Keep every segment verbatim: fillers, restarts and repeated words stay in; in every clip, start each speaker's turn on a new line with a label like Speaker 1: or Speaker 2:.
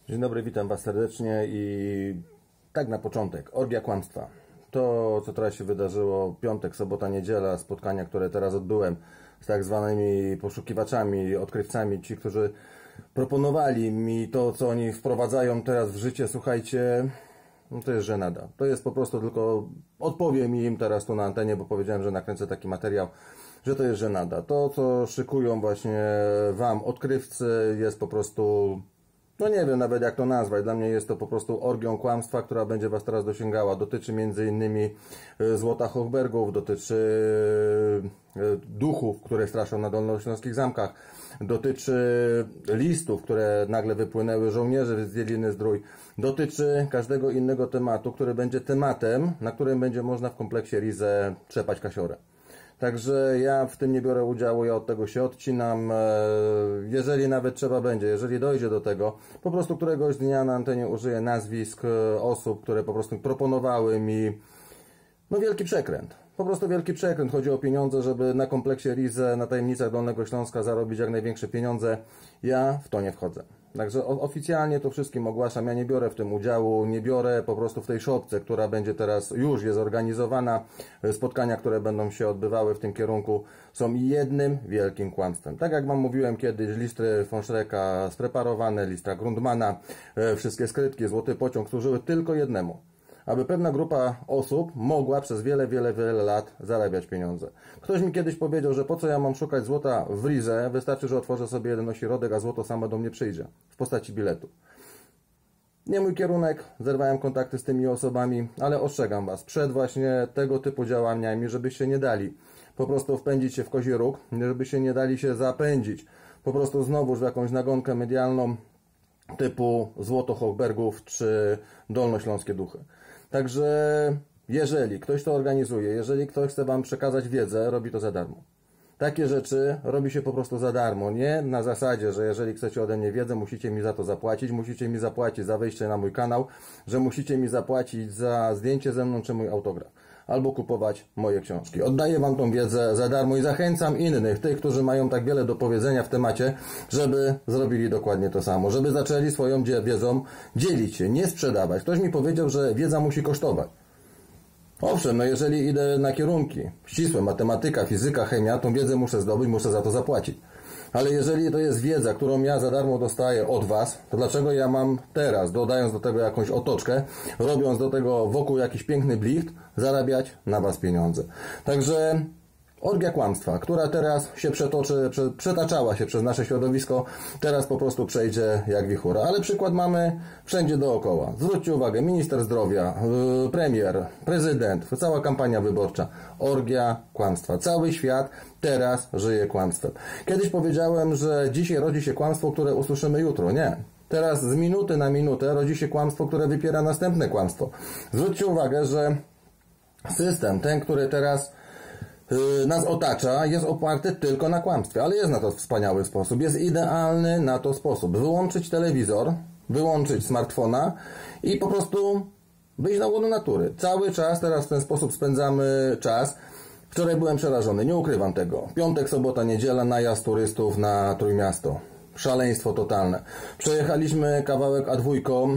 Speaker 1: Dzień dobry, witam Was serdecznie i tak na początek, orgia kłamstwa. To, co teraz się wydarzyło, piątek, sobota, niedziela, spotkania, które teraz odbyłem z tak zwanymi poszukiwaczami, odkrywcami, ci, którzy proponowali mi to, co oni wprowadzają teraz w życie, słuchajcie, no to jest żenada. To jest po prostu tylko, odpowiem im teraz tu na antenie, bo powiedziałem, że nakręcę taki materiał, że to jest żenada. To, co szykują właśnie Wam odkrywcy, jest po prostu... No nie wiem nawet jak to nazwać, dla mnie jest to po prostu orgią kłamstwa, która będzie Was teraz dosięgała. Dotyczy między innymi złota Hochbergów, dotyczy duchów, które straszą na dolnośląskich zamkach, dotyczy listów, które nagle wypłynęły żołnierzy z Jeliny Zdrój, dotyczy każdego innego tematu, który będzie tematem, na którym będzie można w kompleksie Rize trzepać kasiorę. Także ja w tym nie biorę udziału, ja od tego się odcinam. Jeżeli nawet trzeba będzie, jeżeli dojdzie do tego, po prostu któregoś dnia na antenie użyję nazwisk osób, które po prostu proponowały mi no wielki przekręt. Po prostu wielki przekręt. Chodzi o pieniądze, żeby na kompleksie Rize, na tajemnicach Dolnego Śląska zarobić jak największe pieniądze. Ja w to nie wchodzę. Także oficjalnie to wszystkim ogłaszam. Ja nie biorę w tym udziału, nie biorę po prostu w tej szopce, która będzie teraz, już jest organizowana. Spotkania, które będą się odbywały w tym kierunku, są jednym wielkim kłamstwem. Tak jak Wam mówiłem kiedyś, listy von Schrecka spreparowane, lista Grundmana, wszystkie skrytki, złoty pociąg służyły tylko jednemu. Aby pewna grupa osób mogła przez wiele, wiele, wiele lat zarabiać pieniądze. Ktoś mi kiedyś powiedział, że po co ja mam szukać złota w Rize, wystarczy, że otworzę sobie jeden ośrodek, a złoto samo do mnie przyjdzie w postaci biletu. Nie mój kierunek, zerwałem kontakty z tymi osobami, ale ostrzegam Was przed właśnie tego typu działaniami, żebyście nie dali po prostu wpędzić się w kozi róg, żebyście nie dali się zapędzić po prostu znowuż w jakąś nagonkę medialną typu złoto Hochbergów czy dolnośląskie duchy. Także jeżeli ktoś to organizuje, jeżeli ktoś chce Wam przekazać wiedzę, robi to za darmo. Takie rzeczy robi się po prostu za darmo, nie na zasadzie, że jeżeli chcecie ode mnie wiedzę, musicie mi za to zapłacić, musicie mi zapłacić za wejście na mój kanał, że musicie mi zapłacić za zdjęcie ze mną czy mój autograf, albo kupować moje książki. Oddaję Wam tą wiedzę za darmo i zachęcam innych, tych, którzy mają tak wiele do powiedzenia w temacie, żeby zrobili dokładnie to samo, żeby zaczęli swoją wiedzą dzielić się, nie sprzedawać. Ktoś mi powiedział, że wiedza musi kosztować. Owszem, no jeżeli idę na kierunki ścisłe, matematyka, fizyka, chemia, tą wiedzę muszę zdobyć, muszę za to zapłacić. Ale jeżeli to jest wiedza, którą ja za darmo dostaję od Was, to dlaczego ja mam teraz, dodając do tego jakąś otoczkę, robiąc do tego wokół jakiś piękny blicht, zarabiać na Was pieniądze? Także orgia kłamstwa, która teraz się przetoczy, przetaczała się przez nasze środowisko, teraz po prostu przejdzie jak wichura. Ale przykład mamy wszędzie dookoła. Zwróćcie uwagę, minister zdrowia, yy, premier, prezydent, cała kampania wyborcza. Orgia kłamstwa. Cały świat teraz żyje kłamstwem. Kiedyś powiedziałem, że dzisiaj rodzi się kłamstwo, które usłyszymy jutro. Nie. Teraz z minuty na minutę rodzi się kłamstwo, które wypiera następne kłamstwo. Zwróćcie uwagę, że system, ten, który teraz nas otacza, jest oparty tylko na kłamstwie, ale jest na to wspaniały sposób, jest idealny na to sposób. Wyłączyć telewizor, wyłączyć smartfona i po prostu wyjść na łono natury. Cały czas teraz w ten sposób spędzamy czas. Wczoraj byłem przerażony, nie ukrywam tego. Piątek, sobota, niedziela, najazd turystów na Trójmiasto. Szaleństwo totalne. Przejechaliśmy kawałek A dwa.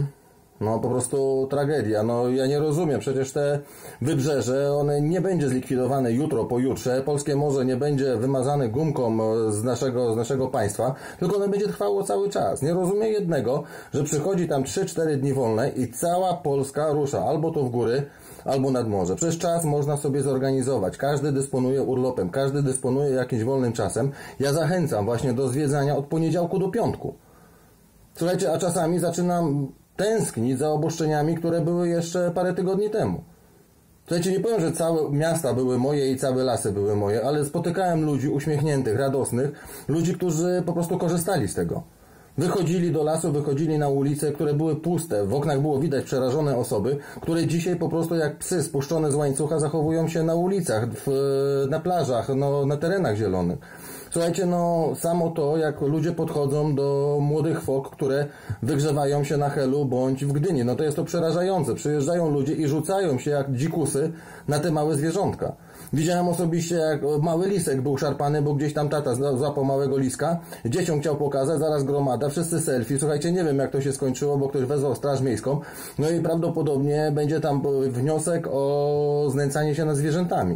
Speaker 1: No po prostu tragedia. No ja nie rozumiem, przecież te wybrzeże, one nie będzie zlikwidowane jutro, pojutrze. Polskie morze nie będzie wymazane gumką z naszego, z naszego państwa, tylko ono będzie trwało cały czas. Nie rozumiem jednego, że przychodzi tam trzy cztery dni wolne i cała Polska rusza albo to w góry, albo nad morze. Przez czas można sobie zorganizować. Każdy dysponuje urlopem, każdy dysponuje jakimś wolnym czasem. Ja zachęcam właśnie do zwiedzania od poniedziałku do piątku. Słuchajcie, a czasami zaczynam tęsknić za obuszczeniami, które były jeszcze parę tygodni temu. Słuchajcie, nie powiem, że całe miasta były moje i całe lasy były moje, ale spotykałem ludzi uśmiechniętych, radosnych, ludzi, którzy po prostu korzystali z tego. Wychodzili do lasu, wychodzili na ulice, które były puste, w oknach było widać przerażone osoby, które dzisiaj po prostu jak psy spuszczone z łańcucha zachowują się na ulicach, w, na plażach, no, na terenach zielonych. Słuchajcie, no samo to, jak ludzie podchodzą do młodych fok, które wygrzewają się na Helu bądź w Gdyni, no to jest to przerażające. Przyjeżdżają ludzie i rzucają się jak dzikusy na te małe zwierzątka. Widziałem osobiście, jak mały lisek był szarpany, bo gdzieś tam tata złapał małego liska, dzieciom chciał pokazać, zaraz gromada, wszyscy selfie. Słuchajcie, nie wiem jak to się skończyło, bo ktoś wezwał straż miejską, no i prawdopodobnie będzie tam wniosek o znęcanie się nad zwierzętami.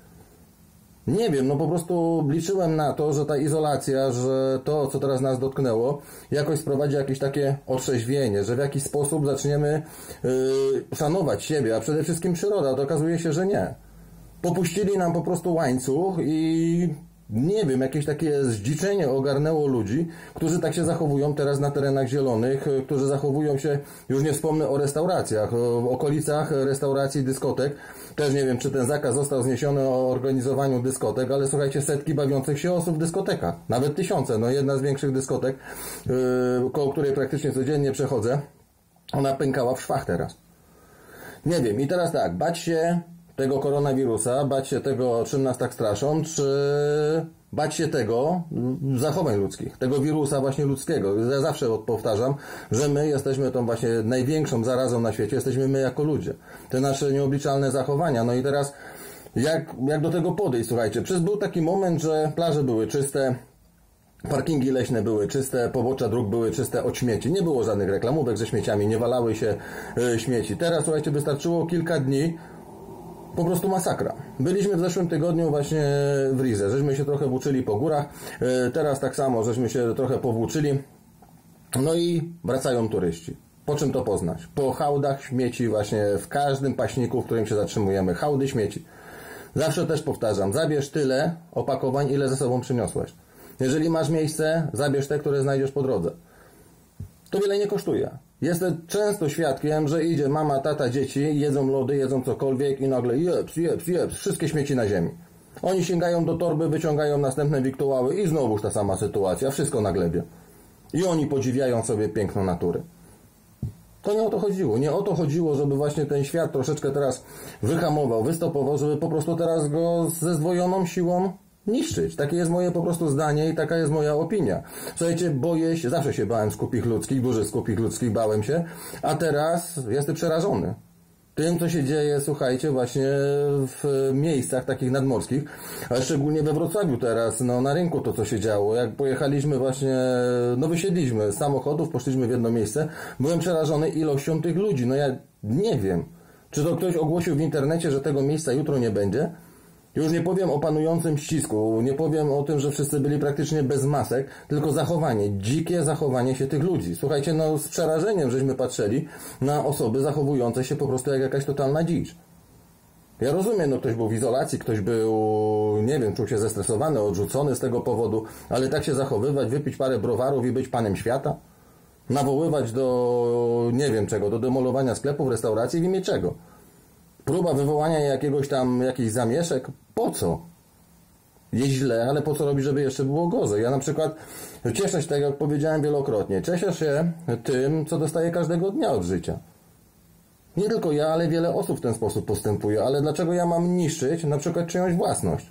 Speaker 1: Nie wiem, no po prostu liczyłem na to, że ta izolacja, że to, co teraz nas dotknęło, jakoś sprowadzi jakieś takie otrzeźwienie, że w jakiś sposób zaczniemy yy, szanować siebie, a przede wszystkim przyrodę, a to okazuje się, że nie. Popuścili nam po prostu łańcuch i nie wiem, jakieś takie zdziczenie ogarnęło ludzi, którzy tak się zachowują teraz na terenach zielonych, którzy zachowują się, już nie wspomnę o restauracjach, o okolicach restauracji, dyskotek. Też nie wiem, czy ten zakaz został zniesiony o organizowaniu dyskotek, ale słuchajcie, setki bawiących się osób w dyskotekach, nawet tysiące. No jedna z większych dyskotek, yy, koło której praktycznie codziennie przechodzę, ona pękała w szwach teraz. Nie wiem, i teraz tak, bać się tego koronawirusa, bać się tego, czym nas tak straszą, czy bać się tego zachowań ludzkich, tego wirusa właśnie ludzkiego. Ja zawsze powtarzam, że my jesteśmy tą właśnie największą zarazą na świecie, jesteśmy my jako ludzie. Te nasze nieobliczalne zachowania. No i teraz jak, jak do tego podejść, słuchajcie. Przez był taki moment, że plaże były czyste, parkingi leśne były czyste, pobocza dróg były czyste od śmieci. Nie było żadnych reklamówek ze śmieciami, nie walały się y, śmieci. Teraz, słuchajcie, wystarczyło kilka dni, po prostu masakra. Byliśmy w zeszłym tygodniu właśnie w Rize, żeśmy się trochę włóczyli po górach, teraz tak samo, żeśmy się trochę powłóczyli, no i wracają turyści. Po czym to poznać? Po hałdach śmieci właśnie w każdym paśniku, w którym się zatrzymujemy. Hałdy śmieci. Zawsze też powtarzam, zabierz tyle opakowań, ile ze sobą przyniosłeś. Jeżeli masz miejsce, zabierz te, które znajdziesz po drodze. To wiele nie kosztuje. Jestem często świadkiem, że idzie mama, tata, dzieci, jedzą lody, jedzą cokolwiek i nagle jeps, jeps, jeps, wszystkie śmieci na ziemi. Oni sięgają do torby, wyciągają następne wiktuały i znowuż ta sama sytuacja, wszystko na glebie. I oni podziwiają sobie piękno natury. To nie o to chodziło. Nie o to chodziło, żeby właśnie ten świat troszeczkę teraz wyhamował, wystopował, żeby po prostu teraz go ze zdwojoną siłą niszczyć. Takie jest moje po prostu zdanie i taka jest moja opinia. Słuchajcie, boję się, zawsze się bałem skupich ludzkich, dużych skupich ludzkich, bałem się, a teraz jestem przerażony tym, co się dzieje, słuchajcie, właśnie w miejscach takich nadmorskich, ale szczególnie we Wrocławiu teraz, no na rynku to, co się działo. Jak pojechaliśmy właśnie, no wysiedliśmy z samochodów, poszliśmy w jedno miejsce, byłem przerażony ilością tych ludzi. No ja nie wiem, czy to ktoś ogłosił w internecie, że tego miejsca jutro nie będzie? Już nie powiem o panującym ścisku, nie powiem o tym, że wszyscy byli praktycznie bez masek, tylko zachowanie, dzikie zachowanie się tych ludzi. Słuchajcie, no z przerażeniem żeśmy patrzyli na osoby zachowujące się po prostu jak jakaś totalna dzicz. Ja rozumiem, no ktoś był w izolacji, ktoś był, nie wiem, czuł się zestresowany, odrzucony z tego powodu, ale tak się zachowywać, wypić parę browarów i być panem świata? Nawoływać do, nie wiem czego, do demolowania sklepów, restauracji, w imię czego? Próba wywołania jakiegoś tam, jakichś zamieszek? Po co? Jest źle, ale po co robić, żeby jeszcze było gorzej? Ja na przykład cieszę się, tak jak powiedziałem wielokrotnie, cieszę się tym, co dostaję każdego dnia od życia. Nie tylko ja, ale wiele osób w ten sposób postępuje. Ale dlaczego ja mam niszczyć na przykład czyjąś własność?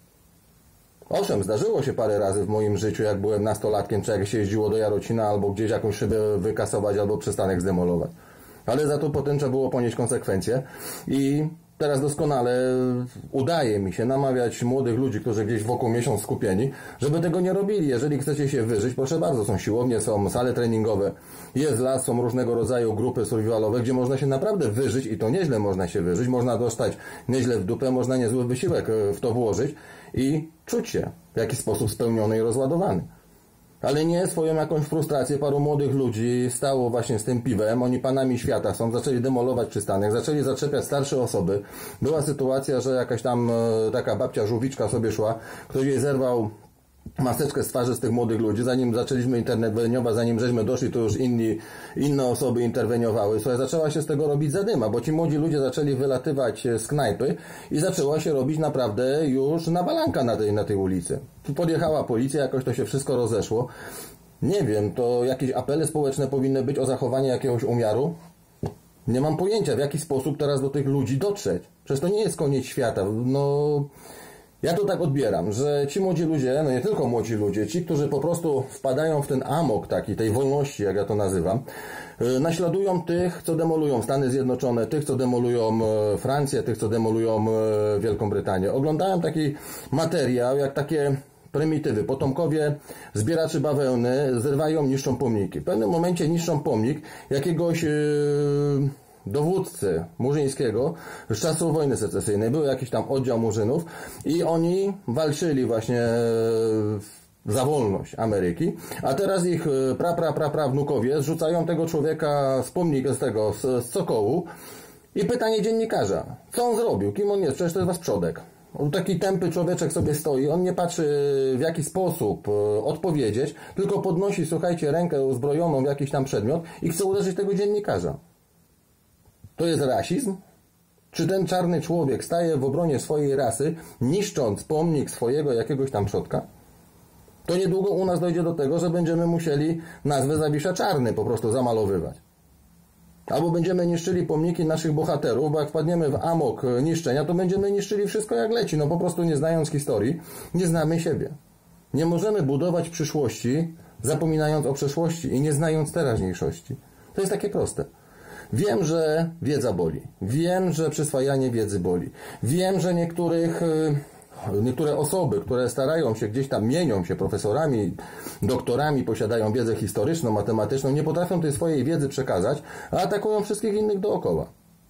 Speaker 1: Owszem, zdarzyło się parę razy w moim życiu, jak byłem nastolatkiem, czy jak się jeździło do Jarocina, albo gdzieś jakąś szybę wykasować, albo przystanek zdemolować. Ale za to potem trzeba było ponieść konsekwencje i teraz doskonale udaje mi się namawiać młodych ludzi, którzy gdzieś wokół mnie są skupieni, żeby tego nie robili. Jeżeli chcecie się wyżyć, proszę bardzo, są siłownie, są sale treningowe, jest las, są różnego rodzaju grupy survivalowe, gdzie można się naprawdę wyżyć i to nieźle można się wyżyć, można dostać nieźle w dupę, można niezły wysiłek w to włożyć i czuć się w jakiś sposób spełniony i rozładowany. Ale nie swoją jakąś frustrację paru młodych ludzi stało właśnie z tym piwem, oni panami świata są, zaczęli demolować przystanek, zaczęli zaczepiać starsze osoby. Była sytuacja, że jakaś tam e, taka babcia żółwiczka sobie szła, ktoś jej zerwał maseczkę z twarzy z tych młodych ludzi, zanim zaczęliśmy interweniować, zanim żeśmy doszli, to już inni, inne osoby interweniowały. Słuchaj, zaczęła się z tego robić zadyma, bo ci młodzi ludzie zaczęli wylatywać z knajpy i zaczęła się robić naprawdę już nawalanka na tej, na tej ulicy. Tu podjechała policja, jakoś to się wszystko rozeszło. Nie wiem, to jakieś apele społeczne powinny być o zachowanie jakiegoś umiaru? Nie mam pojęcia, w jaki sposób teraz do tych ludzi dotrzeć. Przecież to nie jest koniec świata. No... Ja to tak odbieram, że ci młodzi ludzie, no nie tylko młodzi ludzie, ci, którzy po prostu wpadają w ten amok taki, tej wolności, jak ja to nazywam, naśladują tych, co demolują Stany Zjednoczone, tych, co demolują Francję, tych, co demolują Wielką Brytanię. Oglądałem taki materiał, jak takie prymitywy, potomkowie zbieraczy bawełny zrywają, niszczą pomniki. W pewnym momencie niszczą pomnik jakiegoś yy, dowódcy murzyńskiego z czasów wojny secesyjnej. Był jakiś tam oddział murzynów i oni walczyli właśnie za wolność Ameryki, a teraz ich pra, pra, pra, pra wnukowie zrzucają tego człowieka z pomnika, z tego, z, z cokołu i pytanie dziennikarza, co on zrobił, kim on jest, przecież to jest wasz przodek. Taki tępy człowieczek sobie stoi, on nie patrzy w jaki sposób odpowiedzieć, tylko podnosi, słuchajcie, rękę uzbrojoną w jakiś tam przedmiot i chce uderzyć tego dziennikarza. To jest rasizm? Czy ten czarny człowiek staje w obronie swojej rasy, niszcząc pomnik swojego jakiegoś tam przodka? To niedługo u nas dojdzie do tego, że będziemy musieli nazwę Zawisza Czarny po prostu zamalowywać. Albo będziemy niszczyli pomniki naszych bohaterów, bo jak wpadniemy w amok niszczenia, to będziemy niszczyli wszystko jak leci. No po prostu nie znając historii, nie znamy siebie. Nie możemy budować przyszłości, zapominając o przeszłości i nie znając teraźniejszości. To jest takie proste. Wiem, że wiedza boli. Wiem, że przyswajanie wiedzy boli. Wiem, że niektórych... Niektóre osoby, które starają się gdzieś tam, mienią się profesorami, doktorami, posiadają wiedzę historyczną, matematyczną, nie potrafią tej swojej wiedzy przekazać, a atakują wszystkich innych dookoła.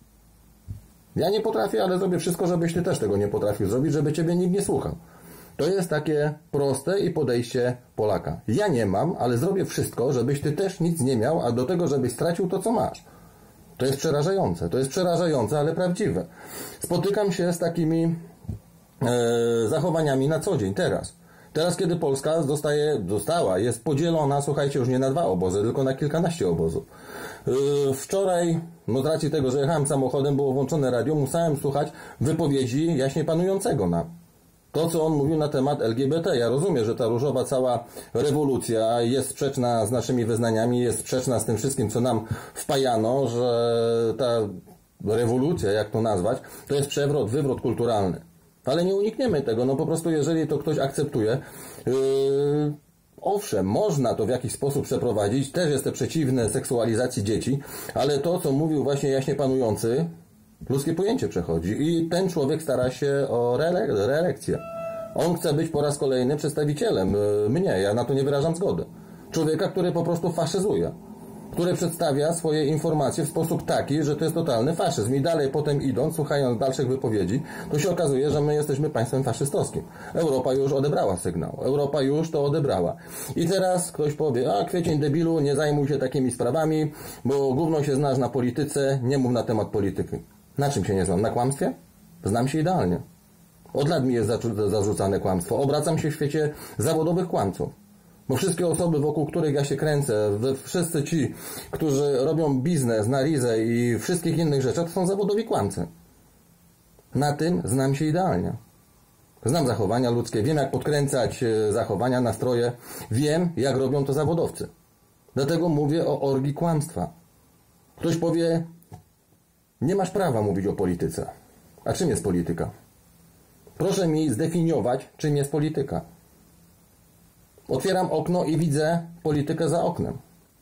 Speaker 1: Ja nie potrafię, ale zrobię wszystko, żebyś ty też tego nie potrafił zrobić, żeby ciebie nikt nie słuchał. To jest takie proste i podejście Polaka. Ja nie mam, ale zrobię wszystko, żebyś ty też nic nie miał, a do tego, żebyś stracił to, co masz. To jest przerażające. To jest przerażające, ale prawdziwe. Spotykam się z takimi e, zachowaniami na co dzień, teraz. Teraz, kiedy Polska zostaje, została, jest podzielona, słuchajcie, już nie na dwa obozy, tylko na kilkanaście obozów. Yy, wczoraj, no z racji tego, że jechałem samochodem, było włączone radio, musiałem słuchać wypowiedzi jaśnie panującego na to, co on mówił na temat L G B T. Ja rozumiem, że ta różowa cała rewolucja jest sprzeczna z naszymi wyznaniami, jest sprzeczna z tym wszystkim, co nam wpajano, że ta rewolucja, jak to nazwać, to jest przewrot, wywrot kulturalny. Ale nie unikniemy tego, no po prostu jeżeli to ktoś akceptuje, yy, owszem, można to w jakiś sposób przeprowadzić, też jestem przeciwny seksualizacji dzieci, ale to, co mówił właśnie jaśnie panujący, ludzkie pojęcie przechodzi i ten człowiek stara się o reele- reelekcję. On chce być po raz kolejny przedstawicielem yy, mnie, ja na to nie wyrażam zgody. Człowieka, który po prostu faszyzuje, który przedstawia swoje informacje w sposób taki, że to jest totalny faszyzm. I dalej potem idąc, słuchając dalszych wypowiedzi, to się okazuje, że my jesteśmy państwem faszystowskim. Europa już odebrała sygnał. Europa już to odebrała. I teraz ktoś powie, a Kwiecień debilu, nie zajmuj się takimi sprawami, bo gówno się znasz na polityce, nie mów na temat polityki. Na czym się nie znam? Na kłamstwie? Znam się idealnie. Od lat mi jest zarzucane kłamstwo. Obracam się w świecie zawodowych kłamców. Bo wszystkie osoby, wokół których ja się kręcę, wszyscy ci, którzy robią biznes na rizę i wszystkich innych rzeczach, to są zawodowi kłamcy. Na tym znam się idealnie. Znam zachowania ludzkie, wiem jak podkręcać zachowania, nastroje, wiem jak robią to zawodowcy. Dlatego mówię o orgii kłamstwa. Ktoś powie, nie masz prawa mówić o polityce. A czym jest polityka? Proszę mi zdefiniować, czym jest polityka. Otwieram okno i widzę politykę za oknem.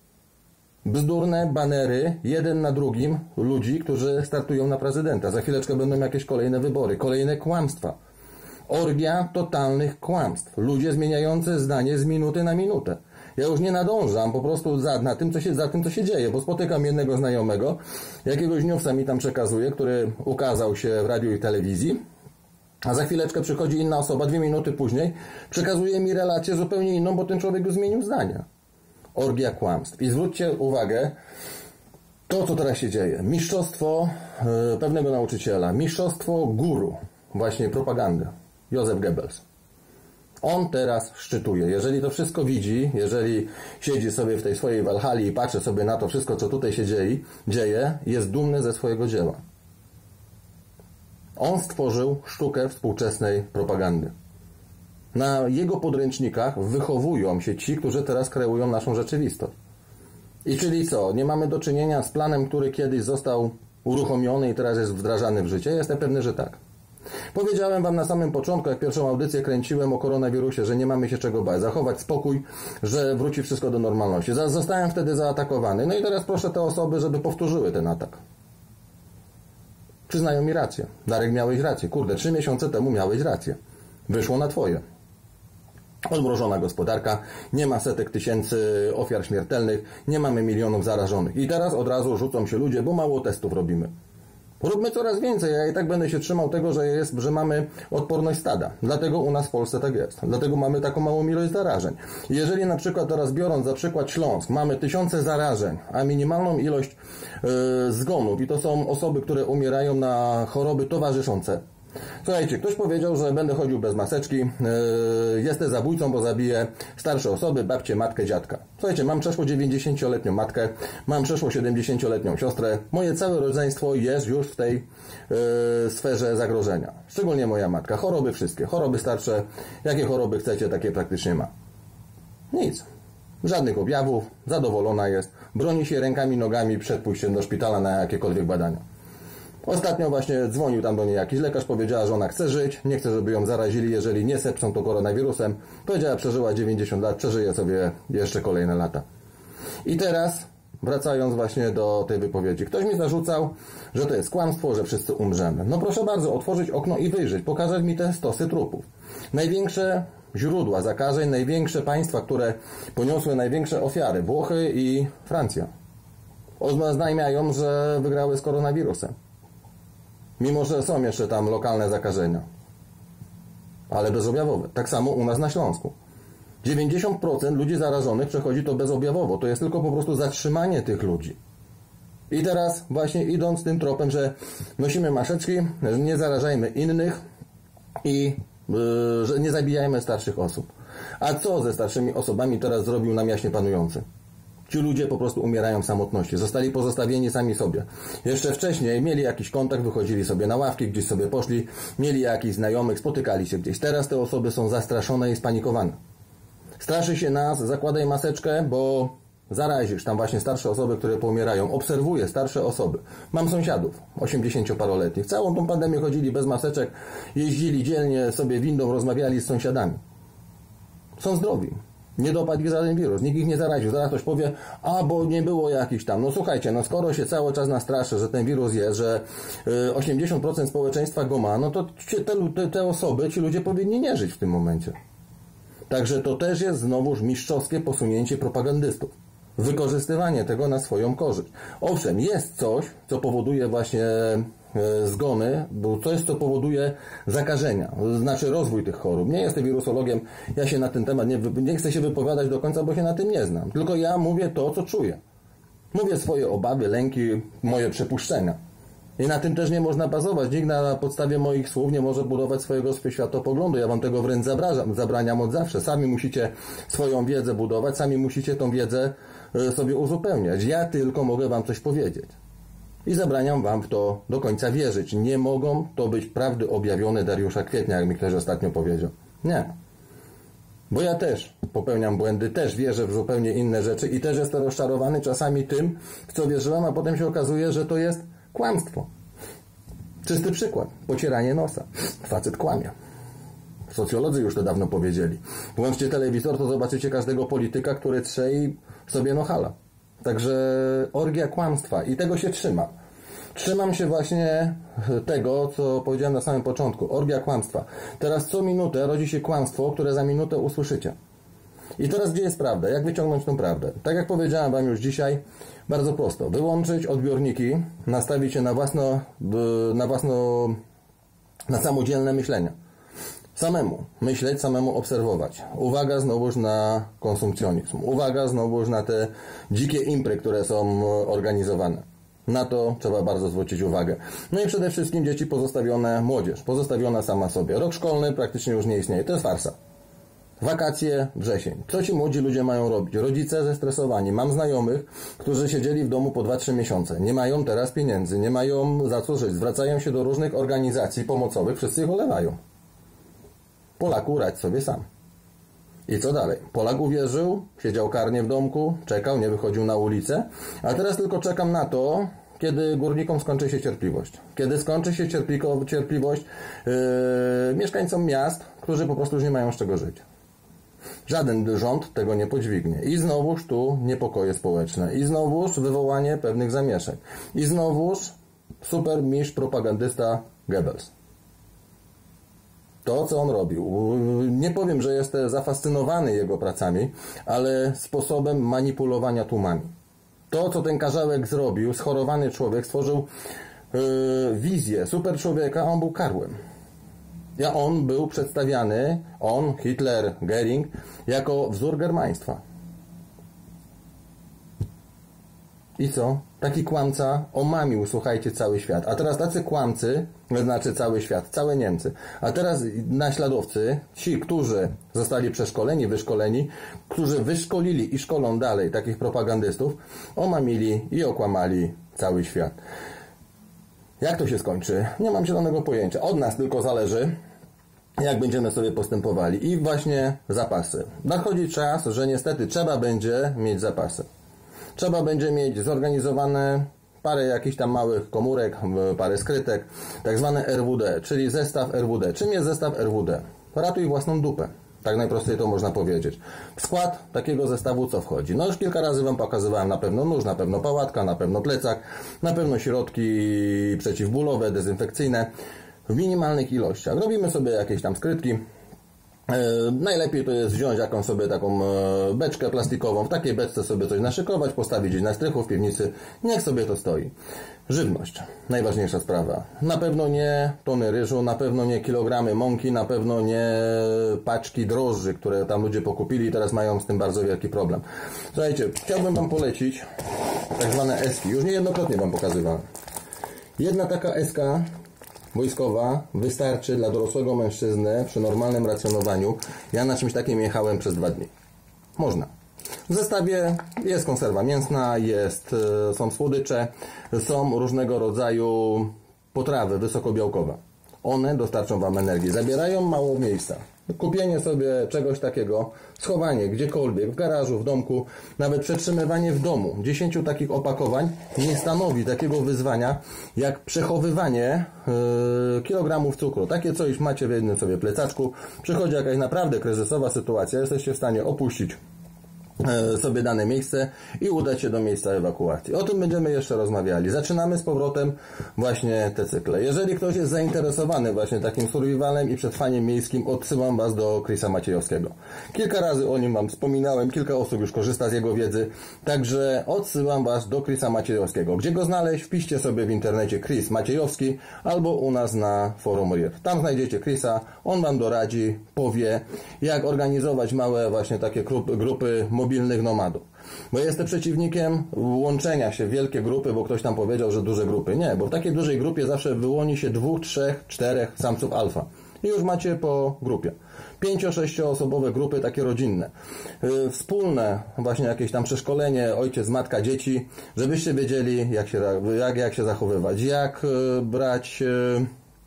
Speaker 1: Bzdurne banery, jeden na drugim, ludzi, którzy startują na prezydenta. Za chwileczkę będą jakieś kolejne wybory, kolejne kłamstwa. Orgia totalnych kłamstw. Ludzie zmieniający zdanie z minuty na minutę. Ja już nie nadążam po prostu za, na tym, co się, za tym, co się dzieje, bo spotykam jednego znajomego, jakiegoś newsa mi tam przekazuje, który ukazał się w radiu i telewizji. A za chwileczkę przychodzi inna osoba, dwie minuty później, przekazuje mi relację zupełnie inną, bo ten człowiek już zmienił zdania. Orgia kłamstw. I zwróćcie uwagę, to co teraz się dzieje. Mistrzostwo yy, pewnego nauczyciela, mistrzostwo guru, właśnie propagandy, Józef Goebbels. On teraz szczytuje. Jeżeli to wszystko widzi, jeżeli siedzi sobie w tej swojej walhali i patrzy sobie na to wszystko, co tutaj się dzieje, dzieje jest dumny ze swojego dzieła. On stworzył sztukę współczesnej propagandy. Na jego podręcznikach wychowują się ci, którzy teraz kreują naszą rzeczywistość. I czyli co? Nie mamy do czynienia z planem, który kiedyś został uruchomiony i teraz jest wdrażany w życie? Jestem pewny, że tak. Powiedziałem Wam na samym początku, jak pierwszą audycję kręciłem o koronawirusie, że nie mamy się czego bać, zachować spokój, że wróci wszystko do normalności. Zostałem wtedy zaatakowany. No i teraz proszę te osoby, żeby powtórzyły ten atak. Przyznają mi rację. Darek, miałeś rację. Kurde, trzy miesiące temu miałeś rację. Wyszło na Twoje. Odmrożona gospodarka, nie ma setek tysięcy ofiar śmiertelnych, nie mamy milionów zarażonych. I teraz od razu rzucą się ludzie, bo mało testów robimy. Róbmy coraz więcej, ja i tak będę się trzymał tego, że, jest, że mamy odporność stada. Dlatego u nas w Polsce tak jest. Dlatego mamy taką małą ilość zarażeń. Jeżeli na przykład teraz biorąc za przykład Śląsk, mamy tysiące zarażeń, a minimalną ilość yy, zgonów i to są osoby, które umierają na choroby towarzyszące. Słuchajcie, ktoś powiedział, że będę chodził bez maseczki, yy, jestem zabójcą, bo zabiję starsze osoby, babcię, matkę, dziadka. Słuchajcie, mam przeszło dziewięćdziesięcioletnią matkę, mam przeszło siedemdziesięcioletnią siostrę. Moje całe rodzeństwo jest już w tej yy, sferze zagrożenia. Szczególnie moja matka. Choroby wszystkie. Choroby starsze. Jakie choroby chcecie, takie praktycznie ma. Nic. Żadnych objawów. Zadowolona jest. Broni się rękami, nogami przed pójściem do szpitala na jakiekolwiek badania. Ostatnio właśnie dzwonił tam do niej jakiś lekarz, powiedziała, że ona chce żyć, nie chce, żeby ją zarazili, jeżeli nie sepsą to koronawirusem. Powiedziała, przeżyła dziewięćdziesiąt lat, przeżyje sobie jeszcze kolejne lata. I teraz, wracając właśnie do tej wypowiedzi, ktoś mi zarzucał, że to jest kłamstwo, że wszyscy umrzemy. No proszę bardzo, otworzyć okno i wyjrzeć, pokazać mi te stosy trupów. Największe źródła zakażeń, największe państwa, które poniosły największe ofiary, Włochy i Francja, oznajmiają, że wygrały z koronawirusem. Mimo że są jeszcze tam lokalne zakażenia. Ale bezobjawowe. Tak samo u nas na Śląsku. dziewięćdziesiąt procent ludzi zarażonych przechodzi to bezobjawowo. To jest tylko po prostu zatrzymanie tych ludzi. I teraz właśnie idąc tym tropem, że nosimy maseczki, nie zarażajmy innych i yy, że nie zabijajmy starszych osób. A co ze starszymi osobami teraz zrobił nam jaśnie panujący? Ci ludzie po prostu umierają w samotności. Zostali pozostawieni sami sobie. Jeszcze wcześniej mieli jakiś kontakt, wychodzili sobie na ławki, gdzieś sobie poszli, mieli jakichś znajomych, spotykali się gdzieś. Teraz te osoby są zastraszone i spanikowane. Straszy się nas, zakładaj maseczkę, bo zarazisz tam właśnie starsze osoby, które poumierają. Obserwuję starsze osoby. Mam sąsiadów, osiemdziesięcioparoletnich. Całą tą pandemię chodzili bez maseczek, jeździli dzielnie sobie windą, rozmawiali z sąsiadami. Są zdrowi. Nie dopadł ich żaden wirus, nikt ich nie zaraził. Zaraz ktoś powie, a bo nie było jakichś tam. No słuchajcie, no skoro się cały czas nastraszy, że ten wirus jest, że osiemdziesiąt procent społeczeństwa go ma, no to te, te osoby, ci ludzie powinni nie żyć w tym momencie. Także to też jest znowuż mistrzowskie posunięcie propagandystów. Wykorzystywanie tego na swoją korzyść. Owszem, jest coś, co powoduje właśnie zgony, bo coś, co powoduje zakażenia, znaczy rozwój tych chorób. Nie jestem wirusologiem, ja się na ten temat nie, nie chcę się wypowiadać do końca, bo się na tym nie znam. Tylko ja mówię to, co czuję. Mówię swoje obawy, lęki, moje przypuszczenia. I na tym też nie można bazować. Nikt na podstawie moich słów nie może budować swojego światopoglądu. Ja wam tego wręcz zabraniam, zabraniam od zawsze. Sami musicie swoją wiedzę budować, sami musicie tą wiedzę sobie uzupełniać. Ja tylko mogę wam coś powiedzieć. I zabraniam wam w to do końca wierzyć. Nie mogą to być prawdy objawione Dariusza Kwietnia, jak mi ktoś ostatnio powiedział. Nie. Bo ja też popełniam błędy, też wierzę w zupełnie inne rzeczy i też jestem rozczarowany czasami tym, w co wierzyłem, a potem się okazuje, że to jest kłamstwo. Czysty przykład. Pocieranie nosa. Facet kłamie. Socjolodzy już to dawno powiedzieli. Włączcie telewizor, to zobaczycie każdego polityka, który trze i sobie nohala. Także orgia kłamstwa i tego się trzymam. Trzymam się właśnie tego, co powiedziałem na samym początku. Orgia kłamstwa. Teraz co minutę rodzi się kłamstwo, które za minutę usłyszycie. I teraz gdzie jest prawda? Jak wyciągnąć tą prawdę? Tak jak powiedziałem wam już dzisiaj, bardzo prosto. Wyłączyć odbiorniki, nastawić się na własno, na własno, na samodzielne myślenie. Samemu myśleć, samemu obserwować. Uwaga znowuż na konsumpcjonizm. Uwaga znowuż na te dzikie impry, które są organizowane. Na to trzeba bardzo zwrócić uwagę. No i przede wszystkim dzieci pozostawione, młodzież pozostawiona sama sobie. Rok szkolny praktycznie już nie istnieje. To jest farsa. Wakacje, wrzesień. Co ci młodzi ludzie mają robić? Rodzice zestresowani. Mam znajomych, którzy siedzieli w domu po dwa trzy miesiące. Nie mają teraz pieniędzy, nie mają za co żyć. Zwracają się do różnych organizacji pomocowych. Wszyscy ich olewają. Polaku radź sobie sam. I co dalej? Polak uwierzył, siedział karnie w domku, czekał, nie wychodził na ulicę, a teraz tylko czekam na to, kiedy górnikom skończy się cierpliwość. Kiedy skończy się cierpliwość yy, mieszkańcom miast, którzy po prostu już nie mają z czego żyć. Żaden rząd tego nie podźwignie. I znowuż tu niepokoje społeczne. I znowuż wywołanie pewnych zamieszek. I znowuż super mistrz propagandysta Goebbels. To, co on robił. Nie powiem, że jestem zafascynowany jego pracami, ale sposobem manipulowania tłumami. To, co ten Karzełek zrobił, schorowany człowiek, stworzył yy, wizję super człowieka, a on był karłem. Ja on był przedstawiany, on, Hitler, Goering, jako wzór germaństwa. I co? Taki kłamca omamił, słuchajcie, cały świat. A teraz tacy kłamcy, znaczy cały świat, całe Niemcy. A teraz naśladowcy, ci, którzy zostali przeszkoleni, wyszkoleni, którzy wyszkolili i szkolą dalej takich propagandystów, omamili i okłamali cały świat. Jak to się skończy? Nie mam zielonego pojęcia. Od nas tylko zależy, jak będziemy sobie postępowali. I właśnie zapasy. Nadchodzi czas, że niestety trzeba będzie mieć zapasy. Trzeba będzie mieć zorganizowane parę jakichś tam małych komórek, parę skrytek, tak zwane R W D, czyli zestaw R W D. Czym jest zestaw R W D? Ratuj własną dupę. Tak najprościej to można powiedzieć. W skład takiego zestawu co wchodzi? No już kilka razy Wam pokazywałem, na pewno nóż, na pewno pałatka, na pewno plecak, na pewno środki przeciwbólowe, dezynfekcyjne w minimalnych ilościach. Robimy sobie jakieś tam skrytki. E, najlepiej to jest wziąć jakąś sobie taką e, beczkę plastikową, w takiej beczce sobie coś naszykować, postawić gdzieś na strychu w piwnicy, niech sobie to stoi. Żywność, najważniejsza sprawa. Na pewno nie tony ryżu, na pewno nie kilogramy mąki, na pewno nie paczki drożdży, które tam ludzie pokupili i teraz mają z tym bardzo wielki problem. Słuchajcie, chciałbym Wam polecić tak zwane eski, już niejednokrotnie Wam pokazywałem. Jedna taka eska wojskowa wystarczy dla dorosłego mężczyzny przy normalnym racjonowaniu. Ja na czymś takim jechałem przez dwa dni. Można. W zestawie jest konserwa mięsna, jest, są słodycze, są różnego rodzaju potrawy wysokobiałkowe. One dostarczą Wam energii, zabierają mało miejsca. Kupienie sobie czegoś takiego, schowanie gdziekolwiek, w garażu, w domku, nawet przetrzymywanie w domu dziesięciu takich opakowań nie stanowi takiego wyzwania jak przechowywanie yy, kilogramów cukru. Takie coś macie w jednym sobie plecaczku, przychodzi jakaś naprawdę kryzysowa sytuacja, jesteście w stanie opuścić sobie dane miejsce i udać się do miejsca ewakuacji. O tym będziemy jeszcze rozmawiali. Zaczynamy z powrotem właśnie te cykle. Jeżeli ktoś jest zainteresowany właśnie takim survivalem i przetrwaniem miejskim, odsyłam Was do Chrisa Maciejowskiego. Kilka razy o nim Wam wspominałem, kilka osób już korzysta z jego wiedzy, także odsyłam Was do Chrisa Maciejowskiego. Gdzie go znaleźć? Wpiszcie sobie w internecie Chris Maciejowski albo u nas na forum R I R. Tam znajdziecie Chrisa, on Wam doradzi, powie, jak organizować małe właśnie takie grupy, grupy mobilnych nomadów. Bo jestem przeciwnikiem łączenia się w wielkie grupy, bo ktoś tam powiedział, że duże grupy. Nie, bo w takiej dużej grupie zawsze wyłoni się dwóch, trzech, czterech samców alfa. I już macie po grupie. Pięcio-sześcioosobowe grupy, takie rodzinne. Yy, wspólne właśnie jakieś tam przeszkolenie, ojciec, matka, dzieci, żebyście wiedzieli, jak się, jak, jak się zachowywać, jak yy, brać yy,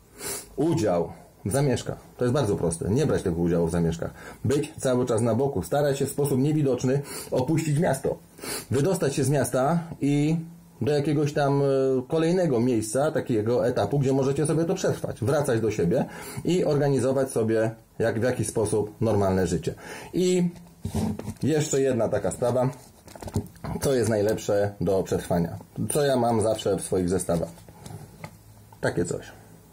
Speaker 1: udział w zamieszkach. To jest bardzo proste. Nie brać tego udziału w zamieszkach. Być cały czas na boku. Starać się w sposób niewidoczny opuścić miasto. Wydostać się z miasta i do jakiegoś tam kolejnego miejsca, takiego etapu, gdzie możecie sobie to przetrwać. Wracać do siebie i organizować sobie jak, w jakiś sposób normalne życie. I jeszcze jedna taka sprawa. Co jest najlepsze do przetrwania? Co ja mam zawsze w swoich zestawach? Takie coś.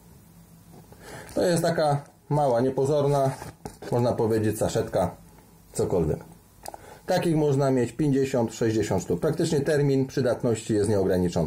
Speaker 1: To jest taka mała, niepozorna, można powiedzieć, saszetka, cokolwiek. Takich można mieć pięćdziesiąt sześćdziesiąt sztuk. Praktycznie termin przydatności jest nieograniczony.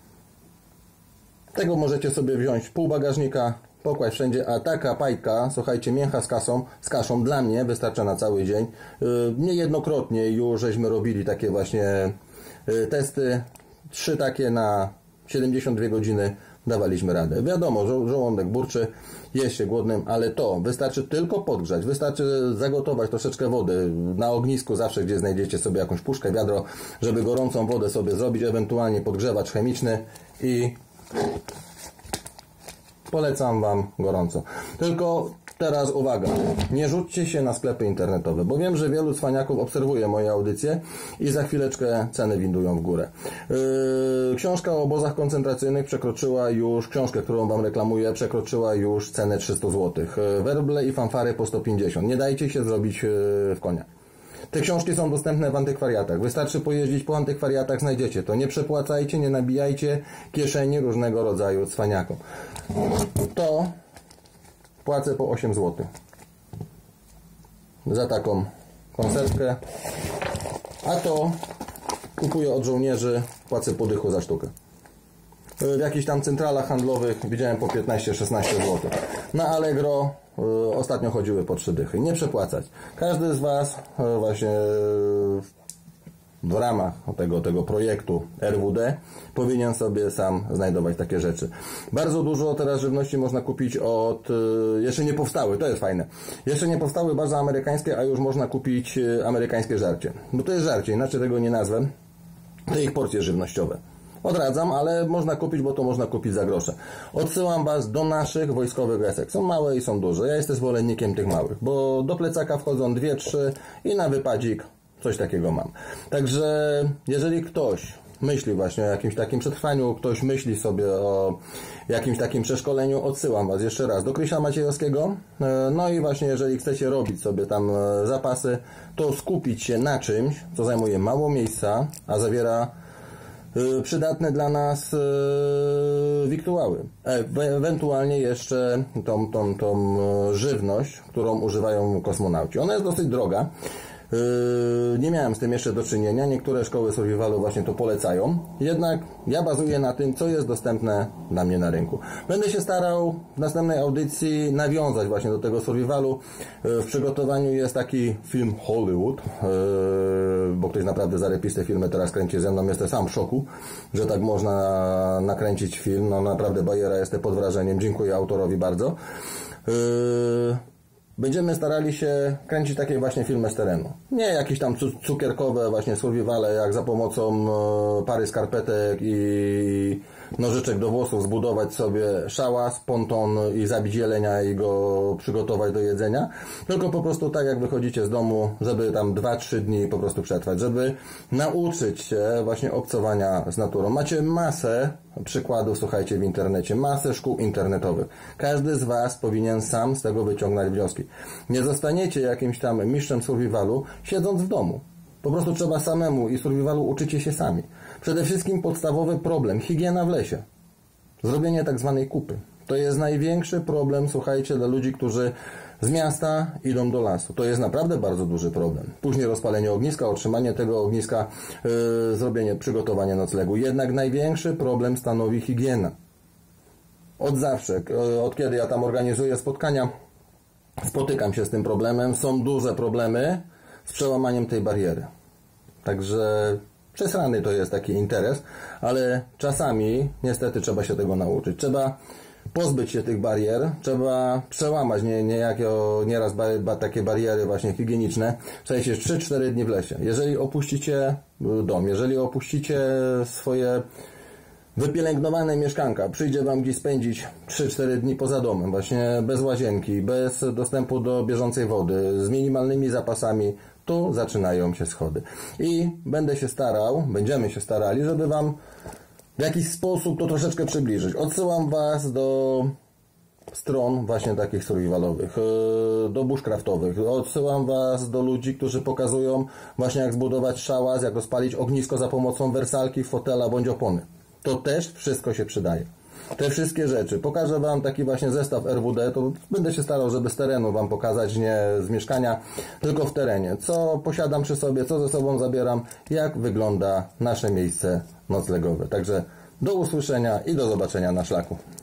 Speaker 1: Tego możecie sobie wziąć pół bagażnika, pokłaść wszędzie, a taka pajka, słuchajcie, mięcha z kasą, z kaszą dla mnie wystarcza na cały dzień. Niejednokrotnie już żeśmy robili takie właśnie testy. Trzy takie na siedemdziesiąt dwie godziny dawaliśmy radę. Wiadomo, żo żołądek burczy, jest się głodnym, ale to wystarczy tylko podgrzać, wystarczy zagotować troszeczkę wody na ognisku, zawsze gdzie znajdziecie sobie jakąś puszkę, wiadro, żeby gorącą wodę sobie zrobić, ewentualnie podgrzewacz chemiczny i polecam Wam gorąco. Tylko Teraz uwaga, nie rzućcie się na sklepy internetowe, bo wiem, że wielu cwaniaków obserwuje moje audycje i za chwileczkę ceny windują w górę. Yy, książka o obozach koncentracyjnych przekroczyła już, książkę, którą wam reklamuję, przekroczyła już cenę trzysta złotych. Yy, werble i fanfary po sto pięćdziesiąt. Nie dajcie się zrobić yy, w konia. Te książki są dostępne w antykwariatach. Wystarczy pojeździć po antykwariatach, znajdziecie to. Nie przepłacajcie, nie nabijajcie kieszeni różnego rodzaju cwaniakom. To płacę po osiem złotych za taką konserwkę, a to kupuję od żołnierzy, płacę po dychu za sztukę. W jakichś tam centralach handlowych widziałem po piętnaście szesnaście złotych. Na Allegro y, ostatnio chodziły po trzy dychy. Nie przepłacać. Każdy z Was y, właśnie y, w ramach tego, tego projektu R W D powinien sobie sam znajdować takie rzeczy. Bardzo dużo teraz żywności można kupić od... Y, jeszcze nie powstały, to jest fajne. Jeszcze nie powstały bardzo amerykańskie, a już można kupić y, amerykańskie żarcie. Bo to jest żarcie, inaczej tego nie nazwę. To ich porcje żywnościowe. Odradzam, ale można kupić, bo to można kupić za grosze. Odsyłam Was do naszych wojskowych esek. Są małe i są duże. Ja jestem zwolennikiem tych małych, bo do plecaka wchodzą dwie, trzy i na wypadzik coś takiego mam. Także jeżeli ktoś myśli właśnie o jakimś takim przetrwaniu, ktoś myśli sobie o jakimś takim przeszkoleniu, odsyłam Was jeszcze raz do Krysia Maciejowskiego. No i właśnie jeżeli chcecie robić sobie tam zapasy, to skupić się na czymś, co zajmuje mało miejsca, a zawiera przydatne dla nas e, wiktuały. E, ewentualnie jeszcze tą, tą, tą żywność, którą używają kosmonauci. Ona jest dosyć droga. Yy, nie miałem z tym jeszcze do czynienia. Niektóre szkoły survivalu właśnie to polecają. Jednak ja bazuję na tym, co jest dostępne dla mnie na rynku. Będę się starał w następnej audycji nawiązać właśnie do tego survivalu. Yy, w przygotowaniu jest taki film Hollywood, yy, bo ktoś naprawdę zarepiste filmy teraz kręci ze mną. Jestem sam w szoku, że tak można nakręcić film. No naprawdę bajera, jestem pod wrażeniem. Dziękuję autorowi bardzo. Yy, Będziemy starali się kręcić takie właśnie filmy z terenu. Nie jakieś tam cukierkowe właśnie survivale, jak za pomocą pary skarpetek i nożyczek do włosów zbudować sobie szałas, ponton i zabić jelenia i go przygotować do jedzenia. Tylko po prostu tak jak wychodzicie z domu, żeby tam dwa trzy dni po prostu przetrwać, żeby nauczyć się właśnie obcowania z naturą. Macie masę przykładów, słuchajcie, w internecie, masę szkół internetowych. Każdy z Was powinien sam z tego wyciągnąć wnioski. Nie zostaniecie jakimś tam mistrzem survivalu siedząc w domu. Po prostu trzeba samemu i survivalu uczycie się sami. Przede wszystkim podstawowy problem, higiena w lesie. Zrobienie tak zwanej kupy. To jest największy problem, słuchajcie, dla ludzi, którzy z miasta idą do lasu. To jest naprawdę bardzo duży problem. Później rozpalenie ogniska, otrzymanie tego ogniska, yy, zrobienie, przygotowanie noclegu. Jednak największy problem stanowi higiena. Od zawsze, yy, od kiedy ja tam organizuję spotkania, spotykam się z tym problemem. Są duże problemy z przełamaniem tej bariery. Także przesrany to jest taki interes, ale czasami niestety trzeba się tego nauczyć. Trzeba pozbyć się tych barier, trzeba przełamać nie, niejako, nieraz ba, ba, takie bariery właśnie higieniczne. Trzeba się trzy cztery dni w lesie. Jeżeli opuścicie dom, jeżeli opuścicie swoje wypielęgnowane mieszkanka, przyjdzie Wam gdzieś spędzić trzy cztery dni poza domem, właśnie bez łazienki, bez dostępu do bieżącej wody, z minimalnymi zapasami, tu zaczynają się schody. I będę się starał, będziemy się starali, żeby Wam w jakiś sposób to troszeczkę przybliżyć. Odsyłam Was do stron właśnie takich survivalowych, do bushcraftowych. Odsyłam Was do ludzi, którzy pokazują właśnie jak zbudować szałas, jak rozpalić ognisko za pomocą wersalki, fotela bądź opony. To też wszystko się przydaje. Te wszystkie rzeczy. Pokażę Wam taki właśnie zestaw R W D, to będę się starał, żeby z terenu Wam pokazać, nie z mieszkania, tylko w terenie. Co posiadam przy sobie, co ze sobą zabieram, jak wygląda nasze miejsce noclegowe. Także do usłyszenia i do zobaczenia na szlaku.